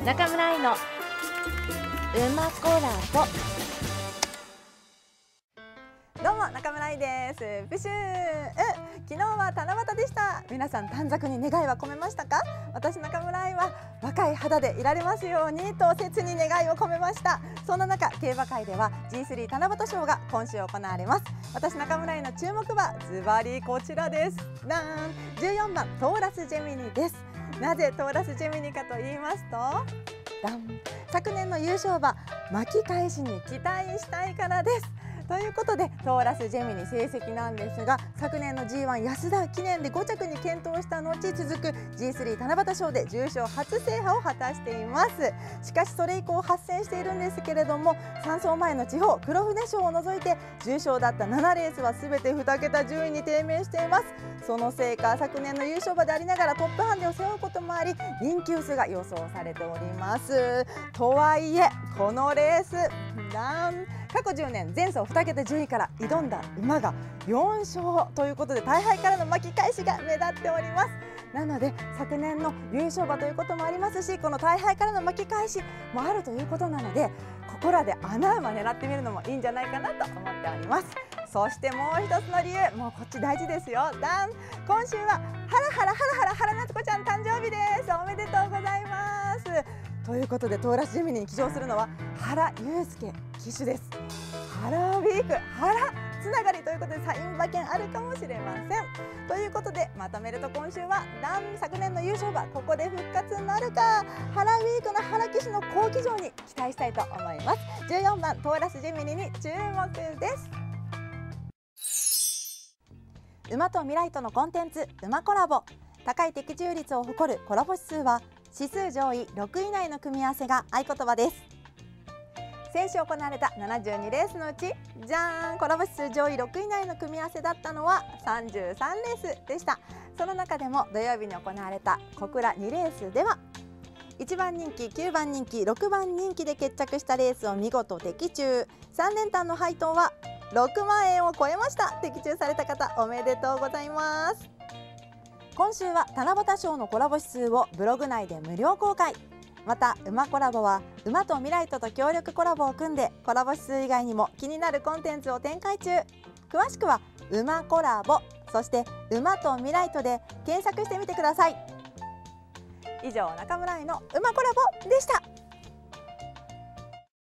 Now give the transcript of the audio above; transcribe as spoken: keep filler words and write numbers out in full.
中村愛の馬コラボ。 どうも中村愛です。プシュー、昨日は七夕でした。皆さん短冊に願いは込めましたか？私中村愛は若い肌でいられますようにと切に願いを込めました。そんな中、競馬界では ジースリー 七夕賞が今週行われます。私中村愛の注目馬、ズバリこちらです。ダーン、じゅうよんばんトーラスジェミニです。なぜトーラスジェミニかと言いますと、ダン、昨年の優勝馬巻き返しに期待したいからです。ということでトーラスジェミニ成績なんですが、昨年の ジーワン 安田記念でごちゃくに健闘した後、続く ジースリー 七夕賞で重賞初制覇を果たしています。しかしそれ以降発戦しているんですけれども、さん走前の地方黒船賞を除いて重賞だったななレースはすべてに桁順位に低迷しています。そのせいか昨年の優勝馬でありながらトップハンデを背負うこともあり、人気薄が予想されております。とはいえこのレースなん過去じゅうねん前走に桁順位から挑んだ馬がよん勝ということで、大敗からの巻き返しが目立っております。なので昨年の優勝馬ということもありますし、この大敗からの巻き返しもあるということなので、ここらで穴馬狙ってみるのもいいんじゃないかなと思っております。そしてもう一つの理由、もうこっち大事ですよ。ダン、今週はハラハラハラハラ原夏子ちゃん誕生日です。おめでとうございます。ということでトーラスジェミニに騎乗するのは原祐介騎手です。ハラウィーク、原つながりということでサイン馬券あるかもしれません。ということでまとめると、今週はダン、昨年の優勝馬ここで復活なるか、ハラウィークの原騎手の好騎乗に期待したいと思います。じゅうよんばんトーラスジェミニに注目です。馬と未来とのコンテンツ、馬コラボ。高い的中率を誇るコラボ指数は指数上位ろくい以内の組み合わせが合言葉です。先週行われたななじゅうにレースのうち、じゃーん、コラボ指数上位ろくい以内の組み合わせだったのはさんじゅうさんレースでした。その中でも土曜日に行われた小倉にレースではいちばん人気、きゅうばん人気、ろくばん人気で決着したレースを見事的中。さん連単の配当はろくまんえんを超えました。的中された方おめでとうございます。今週は七夕賞のコラボ指数をブログ内で無料公開。また馬コラボは馬と未来とと協力コラボを組んで、コラボ指数以外にも気になるコンテンツを展開中。詳しくは馬コラボ、そして馬と未来とで検索してみてください。以上、中村愛の馬コラボでした。